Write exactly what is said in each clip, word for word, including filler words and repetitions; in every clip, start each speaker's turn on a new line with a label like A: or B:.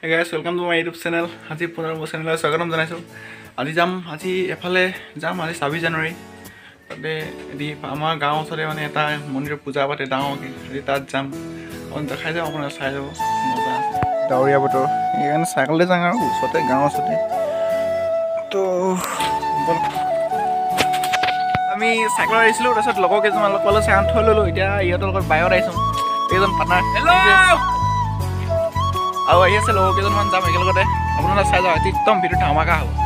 A: Hey guys, welcome to my YouTube channel. আজি পুনৰ মোৰ চেনেলত স্বাগতম জনাইছো। আজি যাম আজি এফালে যাম আজি ছাব্বিছ জানুৱাৰী। তাতে এদি আমাৰ গাঁও ওচৰতে মানে এটা মন্দিৰ পূজা পাতে ডাঙৰকৈ। আজি তাত যাম। অন দেখাই যাম আপোনালোকে চাই যাব। মজা আছে। ডাৱৰীয়া বতৰ। এইকাৰণে চাইকেলতে যাম আৰু ওচৰতে গাঁও ওচৰতে। তো আমি চাইকেলত আহিছিলোঁ তাৰপিছত লগৰ কেইজনমান লগ পালোঁ চাইকেল থৈ ল'লোঁ। এতিয়া ইহঁতৰ লগত বাইকত আহিছোঁ। এইজন পাৰ্টনাৰ। হেল্ল'। আৰু আহি আছে লগৰ কেইজনমান যাম একেলগতে আপোনালোকে চাই যাওক একদম ভিডিঅ' ধামাকা হ'ব।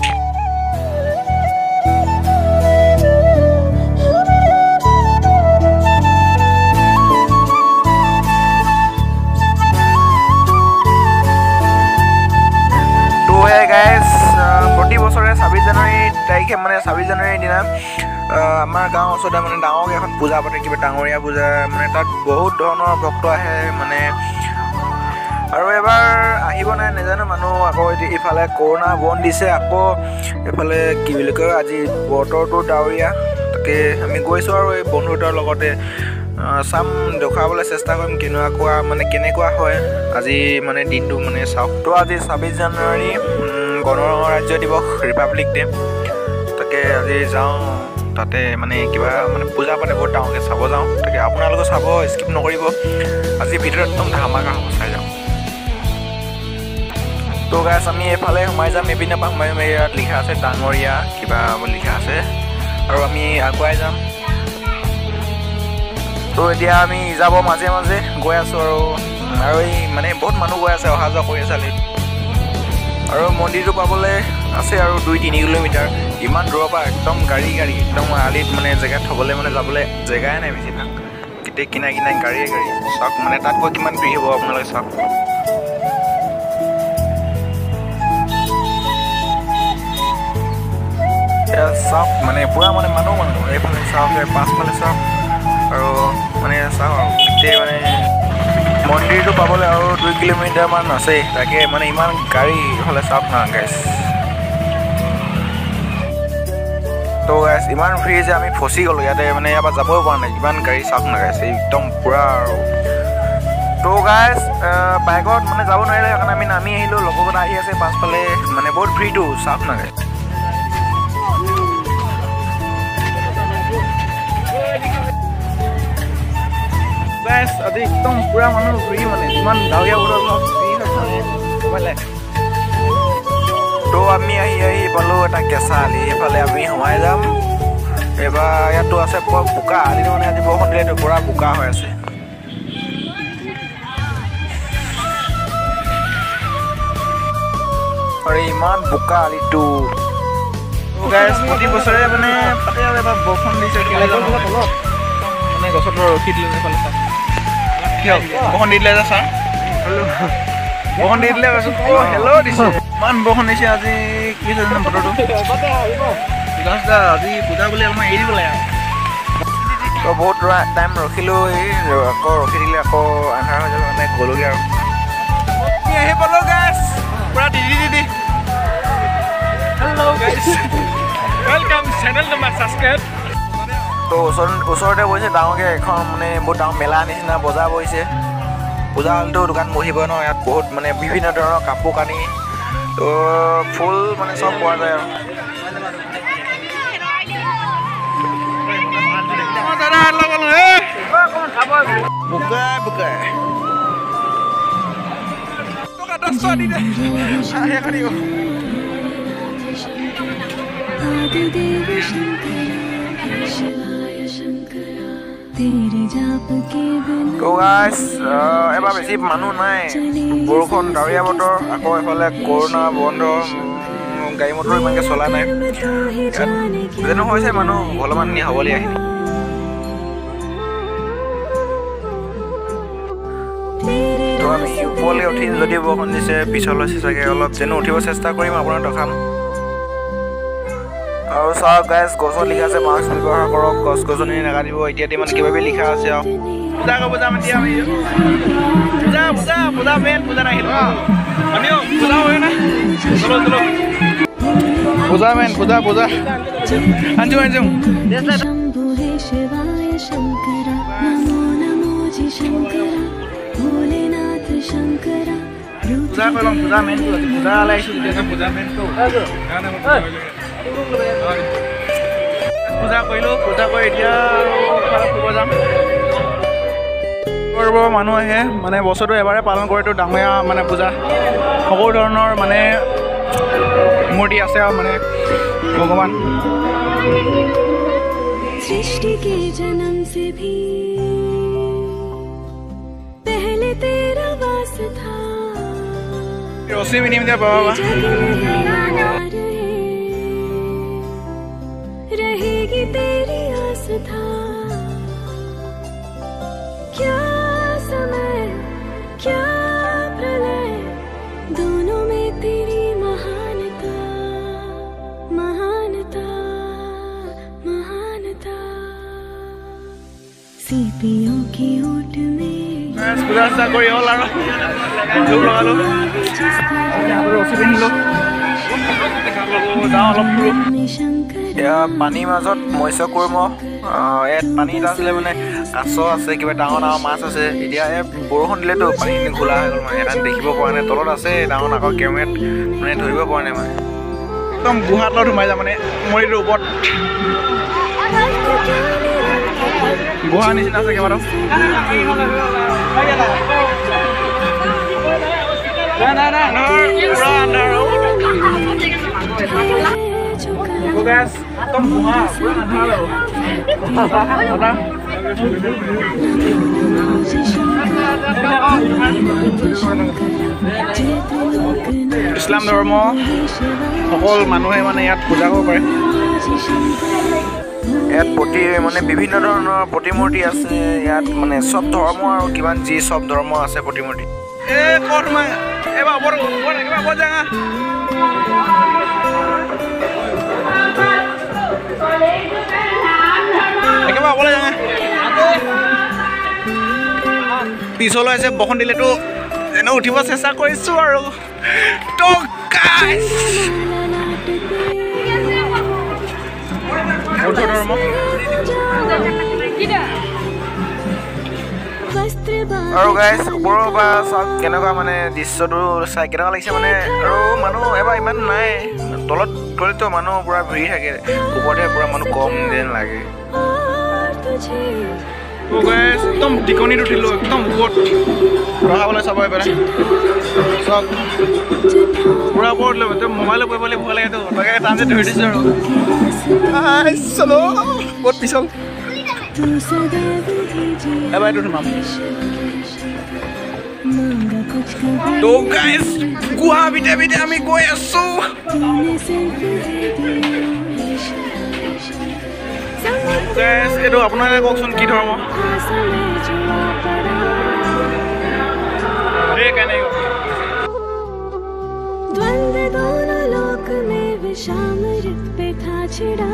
A: তো হে গাইজ প্ৰতি বছৰে ছাব্বিছ জানুৱাৰী তাৰিখে মানে ছাব্বিছ জানুৱাৰীৰ দিনা আমাৰ গাঁৱৰ ওচৰতে মানে ডাঙৰকৈ এখন পূজা পাতে কিবা ডাঙৰীয়া পূজা মানে তাত বহুত ধৰণৰ ভক্ত আহে মানে আৰু এবাৰ আহিব নাই নাজানো মানুহ আকৌ ইফালে কৰোণা বন্ধ দিছে আকৌ এফালে কি বুলি কয় আজি বতৰটো ডাৱৰীয়া তাকে আমি গৈছোঁ আৰু এই বন্ধুতৰ লগতে চাম দেখুৱাবলৈ চেষ্টা কৰিম কেনেকুৱা মানে কেনেকুৱা হয় আজি মানে দিনটো মানে চাওক। তো আজি ছাব্বিছ জানুৱাৰী গণৰাজ্য দিৱস ৰিপাব্লিক ডে তাকে আজি যাওঁ তাতে মানে কিবা মানে পূজা পাতে বহুত ডাঙৰকৈ চাব যাওঁ তাকে আপোনালোকে চাব স্কিপ নকৰিব আজি ভিডিঅ'ত একদম ধামাকা হ'ব চাই যাওঁ। তো গাইছ আমি এইফালে সোমাই যাম এইপিনে পৰা সোমাই সোমাই ইয়াত লিখা আছে ডাঙৰীয়া কিবা লিখা আছে আৰু আমি আগুৱাই যাম। তো এতিয়া আমি যাব মাজে মাজে গৈ আছোঁ আৰু আৰু এই মানে বহুত মানুহ গৈ আছে অহা যোৱা কৰি আছে আলিত আৰু মন্দিৰটো পাবলৈ আছে আৰু দুই তিনি কিলোমিটাৰ ইমান দূৰৰ পৰা একদম গাড়ী গাড়ী একদম আলিত মানে জেগাত থ'বলৈ মানে যাবলৈ জেগাই নাই বেছিভাগ গোটেই কিনাই কিনাই গাড়ীয়ে গাড়ী চাওক মানে তাত গৈ কিমান ভিৰ হ'ব আপোনালোকে চাওক। চাওক মানে পূৰা মানে মানুহ মানুহ এইফালে চাওক পাছফালে চাওক আৰু মানে চাওক আৰু গোটেই মানে মন্দিৰটো পাবলৈ আৰু দুই কিলোমিটাৰমান আছেই তাকে মানে ইমান গাড়ী হ'লে চাওক না গাইছ। তো গাইছ ইমান ভিৰ যে আমি ফচি গ'লোঁ ইয়াতে মানে ইয়াৰ পৰা যাবই পৰা নাই ইমান গাড়ী চাওক না গাইছ একদম পূৰা আৰু। তো গাইছ বাইকত মানে যাব নোৱাৰিলে সেইকাৰণে আমি নামি আহিলোঁ লগৰকেইটা আহি আছে পাছফালে মানে বহুত ভিৰটো চাওক না গাইছ। গাইছ আজি একদম পুৰা মানুহ ঘূৰি মানে ইমান ডাৱৰীয়া বতৰ তো আমি আহি আহি পালোঁ এটা কেঁচা আলি এইফালে আমি সোমাই যাম এইবাৰ ইয়াতো আছে পুৰা বোকা আলিটো মানে আজি বৰষুণ দিলেতো পুৰা বোকা হৈ আছে আৰু ইমান বোকা আলিটো। গাইছ প্ৰতি বছৰে মানে পাতে আৰু এবাৰ বৰষুণ দিছে মানে গছত ৰখি দিলোঁ এইফালে চাওক কিয় বৰষুণ দি দিলে যে ছাৰ বৰষুণ দি দিলে কৈছোঁ অঁ হেল্ল' দিছে ইমান বৰষুণ দিছে আজি কি হৈছে জানো বতৰটো আজি পূজা বুলি অলপমান এৰি দিব লাগে আৰু বহুত টাইম ৰখিলোঁ এই আকৌ ৰখি দিলে আকৌ আন্ধাৰ হৈ যাব মানে গ'লোগৈ আৰু আহি পালোঁ গাইছ পূৰা দিদি দিদি hello' guys welcome channel number subscribe. তো ওচৰ ওচৰতে বহিছে ডাঙৰকৈ এখন মানে বহুত ডাঙৰ মেলা নিচিনা বজাৰ বহিছে পূজা হ'লেতো দোকান বহিবই ন ইয়াত বহুত মানে বিভিন্ন ধৰণৰ কাপোৰ কানি তো ফুল মানে চব পোৱা যায় আৰু বোকাই বোকাই তো গাইছ এবাৰ বেছি মানুহ নাই বৰষুণ ডাৱৰীয়া বতৰ আকৌ এফালে কৰোণা বন্ধ গাড়ী মটৰ ইমানকৈ চলা নাই যেনে হৈছে মানুহ অলপমান নি হ'বলৈ আহি তো আমি ওপৰলৈ উঠিম যদি বৰষুণ দিছে পিছলৈ হৈছে চাগে অলপ যেনে উঠিব চেষ্টা কৰিম আপোনাক দেখাম। আৰু চাওক গাইছ গছত লিখা আছে মাস্ক ব্যৱহাৰ কৰক গছ গছনি নাকাটিব ইত্যাদি মানে কিবা কিবি লিখা আছে আৰু পূজা পূজা মাতি আমি পূজা পূজা পূজা মেইন পূজা নাহিলোঁ আমিও পূজা হয় না চলো চলো পূজা মেইন পূজা পূজা আনছো আনছো পূজা কৰিম পূজা মেইনটো আছে পূজা লাইছো যেতিয়া পূজা মেইনটো পূজা কৰিলোঁ পূজা কৰি এতিয়া ফুৰিব যাম মানুহ আহে মানে বছৰটো এবাৰে পালন কৰেতো ডাঙৰীয়া মানে পূজা সকলো ধৰণৰ মানে মূৰ্তি আছে আৰু মানে ভগৱান
B: सृष्टि के जन्म से भी पहले तेरा वास था
A: रस्सी भी नहीं दे बाबा
B: रहेगी तेरी आस था क्या समय क्या प्रलय दोनों में तेरी महानता महानता महानता सीपियों की ओट में
A: पूजा सा करी हल और धूप लगालो रस्सी पिंधिलो যাওঁ অলপ ফুৰো এতিয়া পানীৰ মাজত মৎস্য কৰ্ম ইয়াত পানী এটা আছিলে মানে কাছ আছে কিবা ডাঙৰ ডাঙৰ মাছ আছে এতিয়া এই বৰষুণ দিলেতো পানীখিনি ঘোলা হৈ গ'ল মানে সেইকাৰণে দেখিব পৰা নাই তলত আছে ডাঙৰ ডাঙৰ কেমেৰাত মানে ধৰিব পৰা নাই মানে একদম গুহাৰ তলত সোমাই যায় মানে মৰিটোৰ ওপৰত গুহাৰ নিচিনা আছে কেইবাটাও পুৰা আন্ধাৰ guys, tom buha, halo. Islam ধৰ্ম সকল মানুহে মানে ইয়াত পূজা কৰিব পাৰে ইয়াত প্ৰতি মানে বিভিন্ন ধৰণৰ প্ৰতিমূৰ্তি আছে ইয়াত মানে সব ধৰ্ম আৰু কিমান যি সব ধৰ্ম আছে প্ৰতিমূৰ্তি এ ক'ত মই এবা ওপৰ ওপৰ এবা ওপৰ যাঙা একেবাৰে অকলে যাঙা পিছলৈ আছে বৰষুণ দিলেতো এনে উঠিব চেষ্টা কৰিছোঁ আৰু তো গাইছ বৌদ্ধ ধৰ্ম আৰু গাইছ ওপৰৰ পৰা চাওক কেনেকুৱা মানে দৃশ্যটো চাই কেনেকুৱা লাগিছে মানে আৰু মানুহ এবাৰ ইমান নাই তলত গ'লেতো মানুহ পুৰা ভিৰ থাকে ওপৰতে পুৰা মানুহ কম যেন লাগে একদম টিকনিত উঠিলোঁ একদম ওপৰত ৰখাবলৈ চাব এবাৰ চাওক পুৰা ওপৰত লৈ মোবাইলত কৰিবলৈ ভয় লাগেতো তাকে টান যে ধৰি দিছোঁ আৰু চলো বহুত পিছল এবাৰ এইটো সোমাম তো গাইছ গুহা ভিতৰে ভিতৰে আমি গৈ আছোঁ গাইছ এইটো আপোনালোকে কওকচোন কি ধৰ্ম
B: द्वंद्व दोनों लोक में विषाम रित पे था छिड़ा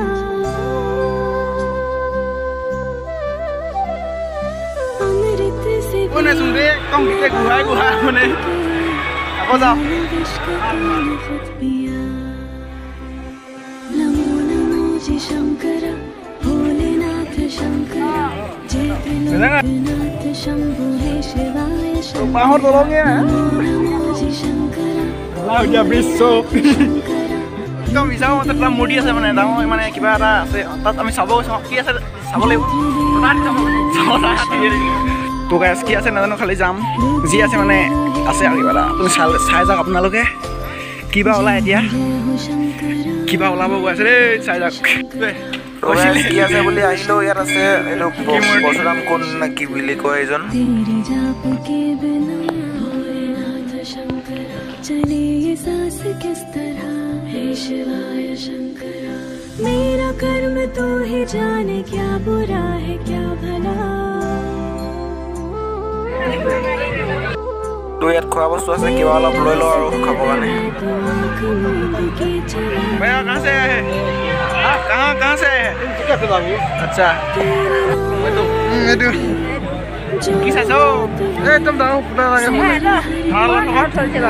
B: अमृत से
A: কোনে সুন্দে কম কিতে গুহা গুহা মানে আকৌ যাও
B: खुद पिया नमो नमो जी शंकर भोलेनाथ शंकर जय त्रिलोकनाथ शंभु हे शिवाय
A: পাহৰ তলঙে
B: नमो जी शंकर
A: লাউ যা বিশ্ব একদম বিচাৰো মতে এটা মূৰ্তি আছে মানে ডাঙৰ মানে কিবা এটা আছে তাত আমি চাব গৈছোঁ কি আছে চাব লাগিব তো গাইছ কি আছে নাজানো খালি যাম যি আছে মানে আছে আৰু কিবা এটা তুমি চাই চাই যাওক আপোনালোকে কিবা ওলাই এতিয়া কিবা ওলাব গৈ আছে দেই চাই যাওক কি আছে বুলি আহিলেও ইয়াত আছে এইটো পৰশুৰাম কোন নে কি বুলি কয় এজন चले ये सांस किस तरह हे शिवाय शंकर मेरा कर्म तो ही जाने क्या बुरा है क्या भला तो यार खवा बस्तु আছে কিবা অলপ লৈ ল আৰু খাব কাৰণে भैया कहां से आए हैं हां कहां कहां से आए हैं क्या से बाबू अच्छा मैं तो ये किसा सो ए तुम दाओ पुरा लगे हां हां चल चला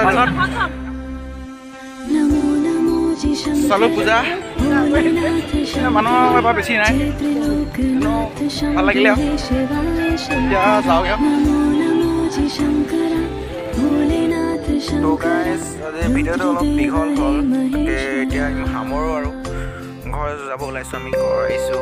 A: नमो नमो जी शंकर चलो पूजा मानो एबा बेसी নাই ভাল লাগিলে या जाओ या नमो नमो जी शंकर भोलेनाथ তো গাইজ আজি ভিডিঅ'টো অলপ দীঘল হ'ল তাকে এতিয়া আমি সামৰোঁ আৰু ঘৰ যাব ওলাইছোঁ আমি ঘৰ আহিছোঁ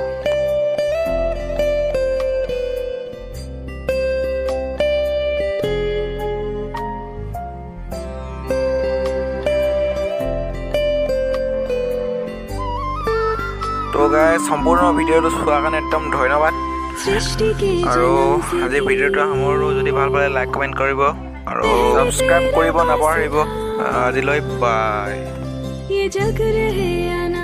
A: তো গাইজ সম্পূৰ্ণ ভিডিঅ'টো চোৱাৰ কাৰণে একদম ধন্যবাদ আৰু আজি ভিডিঅ'টো সামৰোঁ যদি ভাল পালে লাইক কমেণ্ট কৰিব আৰু ছাবস্ক্ৰাইব কৰিব নাপাহৰিব আজিলৈ বাই